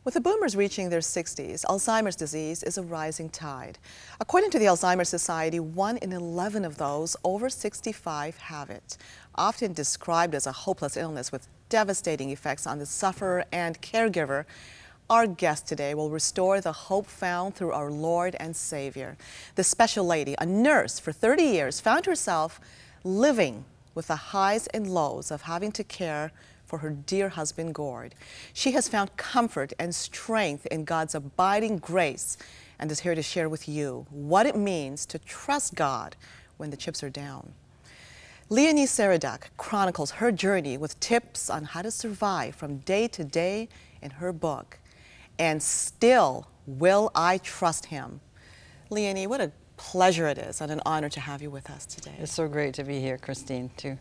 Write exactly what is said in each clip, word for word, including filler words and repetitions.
With the boomers reaching their sixties, Alzheimer's disease is a rising tide. According to the Alzheimer's Society, one in eleven of those over sixty-five have it, often described as a hopeless illness with devastating effects on the sufferer and caregiver. Our guest today will restore the hope found through our Lord and Savior. This special lady, a nurse for thirty years, found herself living with the highs and lows of having to care for her dear husband, Gord. She has found comfort and strength in God's abiding grace and is here to share with you what it means to trust God when the chips are down. Leonie Saraduc chronicles her journey with tips on how to survive from day to day in her book, And Still Will I Trust Him. Leonie, what a pleasure it is and an honor to have you with us today. It's so great to be here, Christine, too.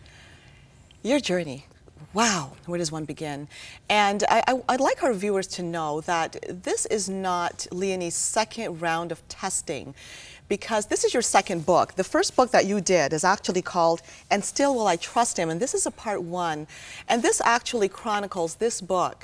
Your journey. Wow, where does one begin? And I, I, I'd like our viewers to know that this is not Leonie's second round of testing, because this is your second book. The first book that you did is actually called And Still Will I Trust Him, and this is a part one. And this actually chronicles this book,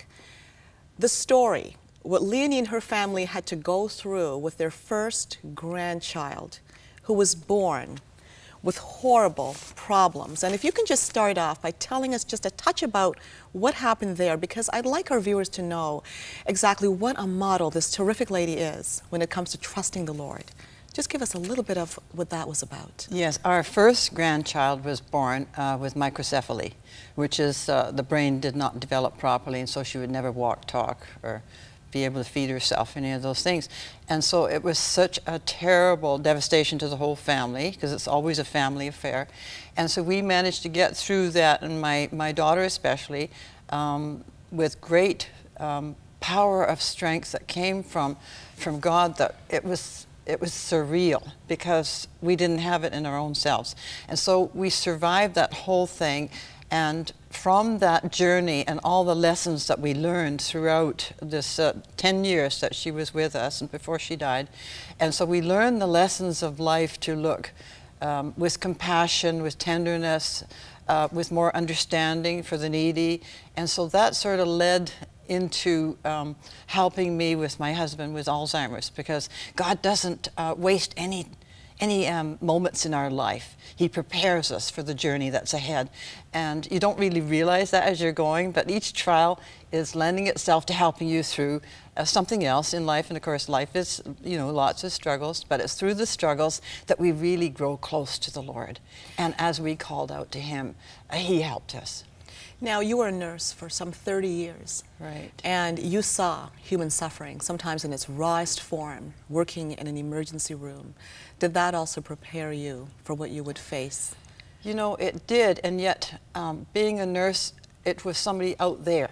the story, what Leonie and her family had to go through with their first grandchild, who was born with horrible problems. And if you can just start off by telling us just a touch about what happened there, because I'd like our viewers to know exactly what a model this terrific lady is when it comes to trusting the Lord. Just give us a little bit of what that was about. Yes, our first grandchild was born uh, with microcephaly, which is uh, the brain did not develop properly, and so she would never walk, talk, or be able to feed herself, any of those things. And so it was such a terrible devastation to the whole family, because it's always a family affair. And so we managed to get through that, and my, my daughter especially, um, with great um, power of strength that came from, from God, that it was, it was surreal, because we didn't have it in our own selves. And so we survived that whole thing. And from that journey and all the lessons that we learned throughout this uh, ten years that she was with us and before she died, and so we learned the lessons of life to look um, with compassion, with tenderness, uh, with more understanding for the needy. And so that sort of led into um, helping me with my husband with Alzheimer's, because God doesn't uh, waste any any um, moments in our life. He prepares us for the journey that's ahead. And you don't really realize that as you're going, but each trial is lending itself to helping you through uh, something else in life. And of course, life is, you know, lots of struggles, but it's through the struggles that we really grow close to the Lord. And as we called out to Him, uh, He helped us. Now, you were a nurse for some thirty years. Right. And you saw human suffering, sometimes in its rawest form, working in an emergency room. Did that also prepare you for what you would face? You know, it did, and yet um, being a nurse, it was somebody out there.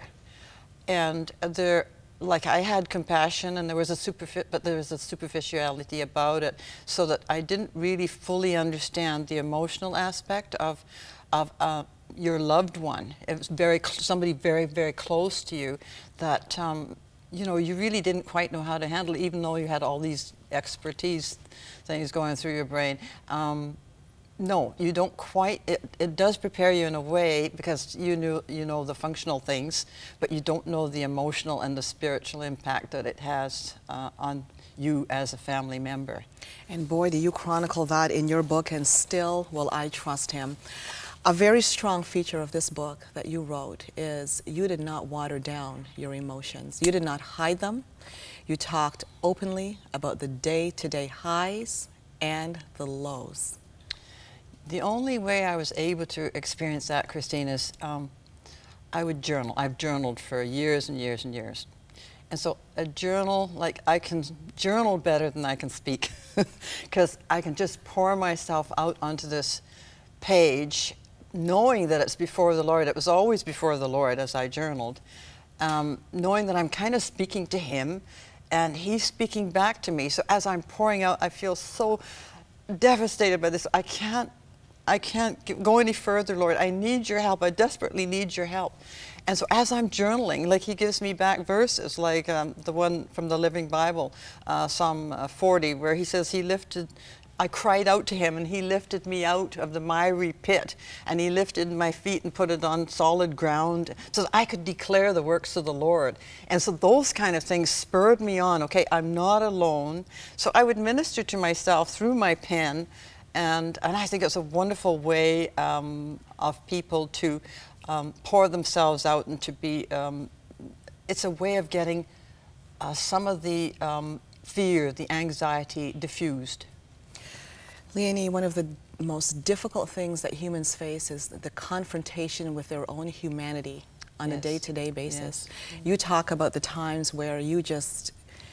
And there, like I had compassion, and there was a superfi- but there was a superficiality about it, so that I didn't really fully understand the emotional aspect of, of uh, your loved one. It was very somebody very, very close to you that um, you know, you really didn't quite know how to handle it, even though you had all these expertise things going through your brain. Um, no, you don't quite. It, it does prepare you in a way, because you knew you know the functional things, but you don't know the emotional and the spiritual impact that it has uh, on you as a family member. And boy, do you chronicle that in your book, And Still Will I Trust Him. A very strong feature of this book that you wrote is you did not water down your emotions. You did not hide them. You talked openly about the day-to-day highs and the lows. The only way I was able to experience that, Christine, is um, I would journal. I've journaled for years and years and years. And so a journal, like I can journal better than I can speak, because I can just pour myself out onto this page, knowing that it's before the Lord. It was always before the Lord as I journaled, um, knowing that I'm kind of speaking to Him and He's speaking back to me. So as I'm pouring out, I feel so devastated by this. I can't, I can't go any further, Lord. I need your help. I desperately need your help. And so as I'm journaling, like He gives me back verses, like um, the one from the Living Bible, uh, Psalm uh, forty, where He says He lifted I cried out to him, and he lifted me out of the miry pit, and he lifted my feet and put it on solid ground so that I could declare the works of the Lord. And so those kind of things spurred me on. Okay, I'm not alone. So I would minister to myself through my pen, and, and I think it's a wonderful way um, of people to um, pour themselves out and to be, um, it's a way of getting uh, some of the um, fear, the anxiety diffused. Leonie, one of the most difficult things that humans face is the confrontation with their own humanity on yes. a day-to-day basis. Yes. You talk about the times where you just,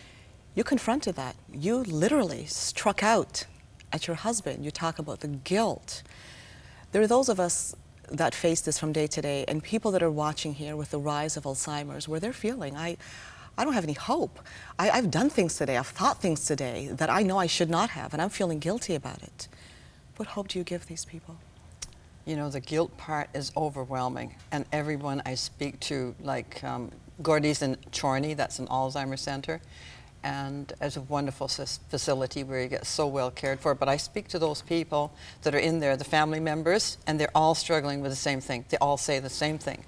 you confronted that. You literally struck out at your husband. You talk about the guilt. There are those of us that face this from day to day, and people that are watching here with the rise of Alzheimer's, where they're feeling, I, I don't have any hope. I, I've done things today, I've thought things today that I know I should not have, and I'm feeling guilty about it. What hope do you give these people? You know, the guilt part is overwhelming, and everyone I speak to, like um, Gordy's in Chorney, that's an Alzheimer's center, and it's a wonderful facility where you get so well cared for, but I speak to those people that are in there, the family members, and they're all struggling with the same thing. They all say the same thing.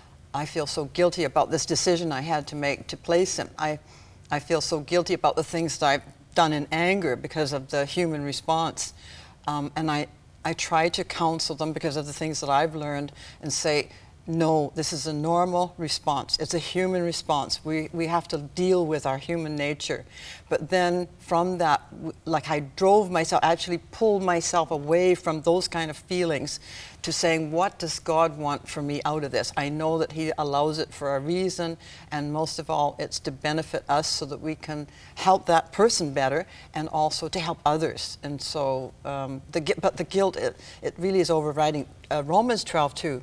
I feel so guilty about this decision I had to make to place him. I, I feel so guilty about the things that I've done in anger because of the human response. Um, and I, I try to counsel them because of the things that I've learned and say, no, this is a normal response. It's a human response. We, we have to deal with our human nature. But then from that, like I drove myself, actually pulled myself away from those kind of feelings to saying, what does God want for me out of this? I know that He allows it for a reason, and most of all, it's to benefit us so that we can help that person better and also to help others. And so, um, the, but the guilt, it, it really is overriding. Uh, Romans twelve two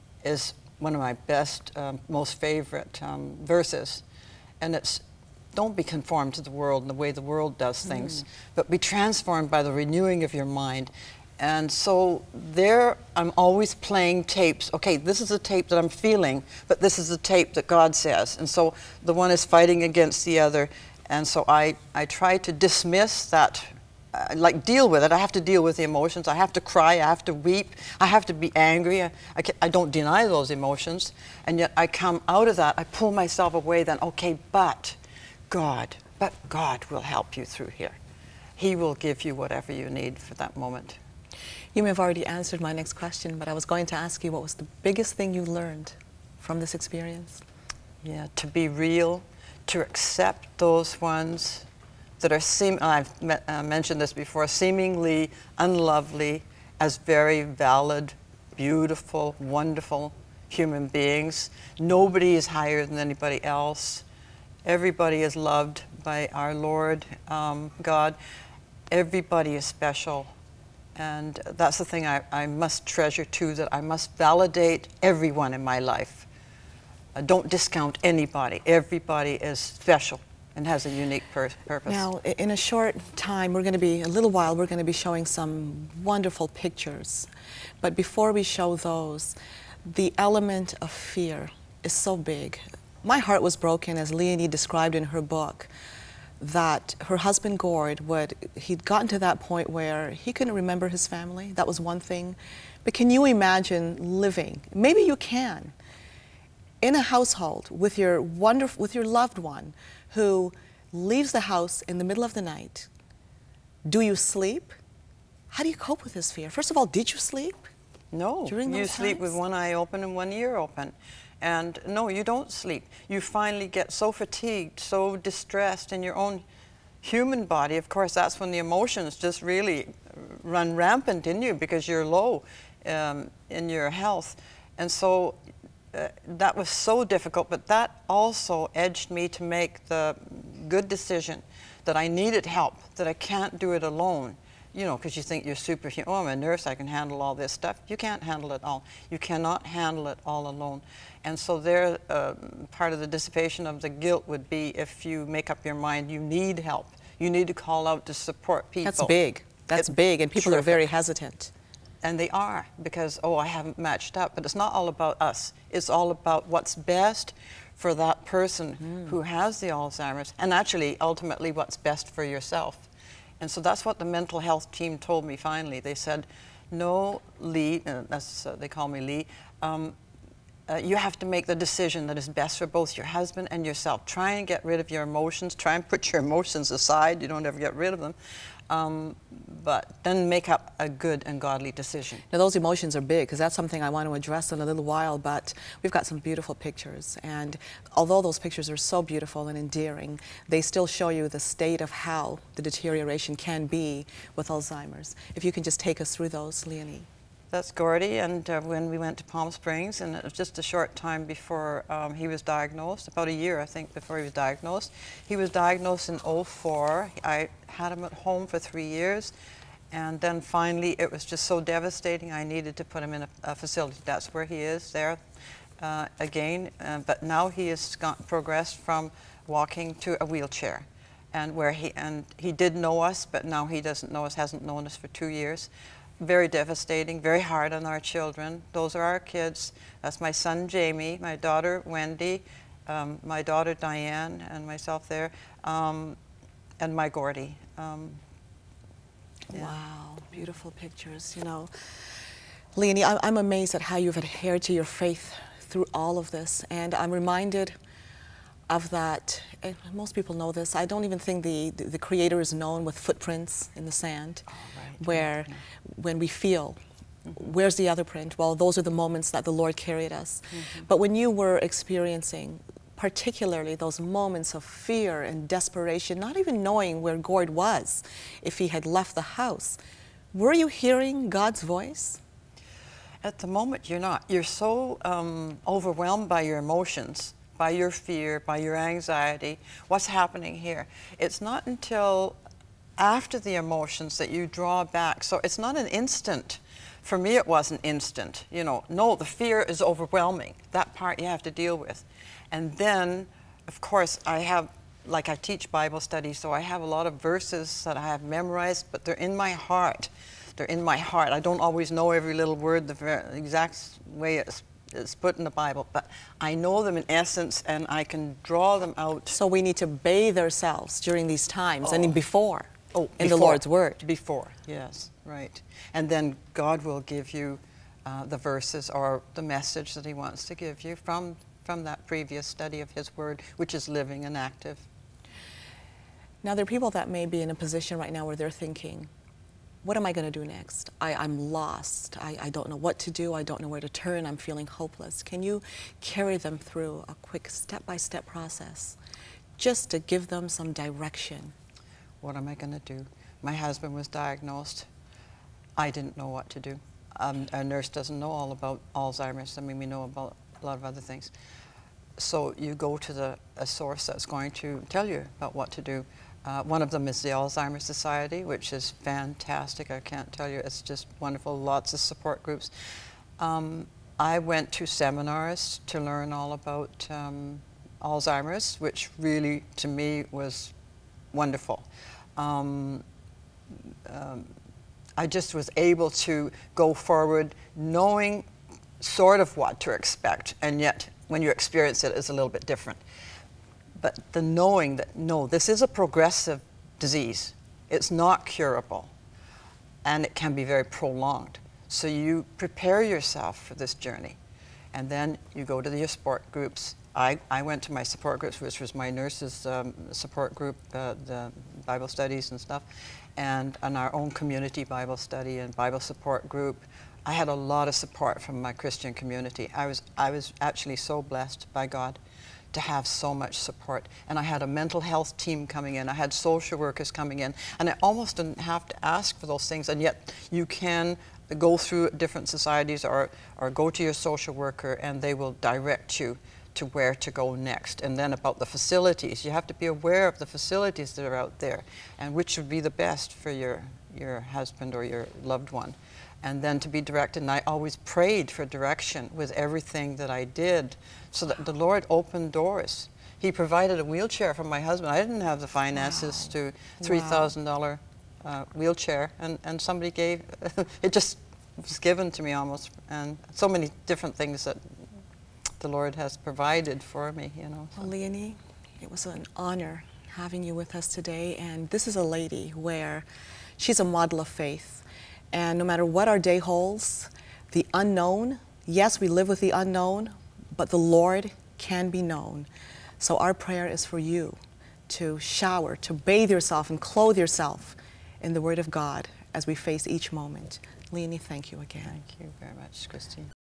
is one of my best, um, most favorite um, verses, and it's, don't be conformed to the world and the way the world does things, mm. but be transformed by the renewing of your mind. And so there, I'm always playing tapes. Okay, this is a tape that I'm feeling, but this is the tape that God says. And so the one is fighting against the other. And so I, I try to dismiss that, uh, like deal with it. I have to deal with the emotions. I have to cry, I have to weep, I have to be angry. I, I, can, I don't deny those emotions. And yet I come out of that, I pull myself away then, okay, but God, but God will help you through here. He will give you whatever you need for that moment. You may have already answered my next question, but I was going to ask you, what was the biggest thing you learned from this experience? Yeah, to be real, to accept those ones that are, seem I've me uh, mentioned this before, seemingly unlovely as very valid, beautiful, wonderful human beings. Nobody is higher than anybody else. Everybody is loved by our Lord um, God. Everybody is special. And that's the thing I, I must treasure too, that I must validate everyone in my life. Uh, don't discount anybody. Everybody is special and has a unique pur purpose. Now, in a short time, we're going to be, a little while, we're going to be showing some wonderful pictures. But before we show those, the element of fear is so big. My heart was broken, as Leonie described in her book, that her husband Gord would, he'd gotten to that point where he couldn't remember his family. That was one thing. But can you imagine living, maybe you can, in a household with your wonderful, with your loved one who leaves the house in the middle of the night? Do you sleep? How do you cope with this fear? First of all, did you sleep? No, during those you sleep times? with one eye open and one ear open. And no, you don't sleep. You finally get so fatigued, so distressed in your own human body. Of course, that's when the emotions just really run rampant in you because you're low um, in your health. And so uh, that was so difficult, but that also edged me to make the good decision that I needed help, that I can't do it alone. You know, because you think you're superhuman. Oh, I'm a nurse, I can handle all this stuff. You can't handle it all. You cannot handle it all alone. And so there, uh, part of the dissipation of the guilt would be if you make up your mind you need help. You need to call out to support people. That's big. That's it, big, and people terrific. are very hesitant. And they are, because, oh, I haven't matched up. But it's not all about us. It's all about what's best for that person mm. who has the Alzheimer's, and actually, ultimately, what's best for yourself. And so that's what the mental health team told me finally. They said, no, Lee, uh, that's, uh, they call me Lee, um, uh, you have to make the decision that is best for both your husband and yourself. Try and get rid of your emotions. Try and put your emotions aside. You don't ever get rid of them. Um, but then make up a good and godly decision. Now those emotions are big, because that's something I want to address in a little while, but we've got some beautiful pictures, and although those pictures are so beautiful and endearing, they still show you the state of how the deterioration can be with Alzheimer's. If you can just take us through those, Leonie. That's Gordy, and uh, when we went to Palm Springs, and it was just a short time before um, he was diagnosed, about a year, I think, before he was diagnosed. He was diagnosed in oh four. I had him at home for three years, and then finally it was just so devastating, I needed to put him in a, a facility. That's where he is there uh, again, uh, but now he has got, progressed from walking to a wheelchair. And where he, and he did know us, but now he doesn't know us, hasn't known us for two years. Very devastating, very hard on our children. Those are our kids. That's my son Jamie, my daughter Wendy, um, my daughter Diane, and myself there, um, and my Gordy. Um, yeah. Wow, beautiful pictures, you know. Leonie, I I'm amazed at how you've adhered to your faith through all of this, and I'm reminded of that, and most people know this, I don't even think the, the, the Creator is known with footprints in the sand, oh, right. where yeah. when we feel, mm-hmm. where's the other print? Well, those are the moments that the Lord carried us. Mm-hmm. But when you were experiencing, particularly those moments of fear and desperation, not even knowing where Gord was, if he had left the house, were you hearing God's voice? At the moment, you're not. You're so um, overwhelmed by your emotions, by your fear, by your anxiety, what's happening here. It's not until after the emotions that you draw back. So it's not an instant. For me, it wasn't instant. You know, no, the fear is overwhelming. That part you have to deal with. And then, of course, I have, like I teach Bible studies, so I have a lot of verses that I have memorized, but they're in my heart. They're in my heart. I don't always know every little word the exact way it's It's put in the Bible, but I know them in essence, and I can draw them out. So we need to bathe ourselves during these times, oh. and before, oh, in before, the Lord's Word. Before, yes, right. And then God will give you uh, the verses or the message that He wants to give you from, from that previous study of His Word, which is living and active. Now, there are people that may be in a position right now where they're thinking, what am I going to do next? I, I'm lost. I, I don't know what to do. I don't know where to turn. I'm feeling hopeless. Can you carry them through a quick step-by-step process just to give them some direction? What am I going to do? My husband was diagnosed. I didn't know what to do. Um, a nurse doesn't know all about Alzheimer's. I mean, we know about a lot of other things. So you go to the, a source that's going to tell you about what to do. Uh, one of them is the Alzheimer's Society, which is fantastic. I can't tell you, it's just wonderful, lots of support groups. Um, I went to seminars to learn all about um, Alzheimer's, which really, to me, was wonderful. Um, um, I just was able to go forward knowing sort of what to expect, and yet when you experience it, it's a little bit different. But the knowing that, no, this is a progressive disease. It's not curable, and it can be very prolonged. So you prepare yourself for this journey, and then you go to your support groups. I, I went to my support groups, which was my nurse's um, support group, uh, the Bible studies and stuff, and, and our own community Bible study and Bible support group. I had a lot of support from my Christian community. I was, I was actually so blessed by God to have so much support. And I had a mental health team coming in. I had social workers coming in. And I almost didn't have to ask for those things. And yet you can go through different societies or, or go to your social worker, and they will direct you to where to go next. And then about the facilities, you have to be aware of the facilities that are out there and which would be the best for your, your husband or your loved one. And then to be directed, and I always prayed for direction with everything that I did, so that the Lord opened doors. He provided a wheelchair for my husband. I didn't have the finances wow. to three thousand dollars uh, wheelchair, and, and somebody gave, it just was given to me almost, and so many different things that the Lord has provided for me, you know. So. Well, Leonie, it was an honor having you with us today. And this is a lady where she's a model of faith. And no matter what our day holds, the unknown, yes, we live with the unknown, but the Lord can be known. So our prayer is for you to shower, to bathe yourself and clothe yourself in the Word of God as we face each moment. Leonie, thank you again. Thank you very much, Christine.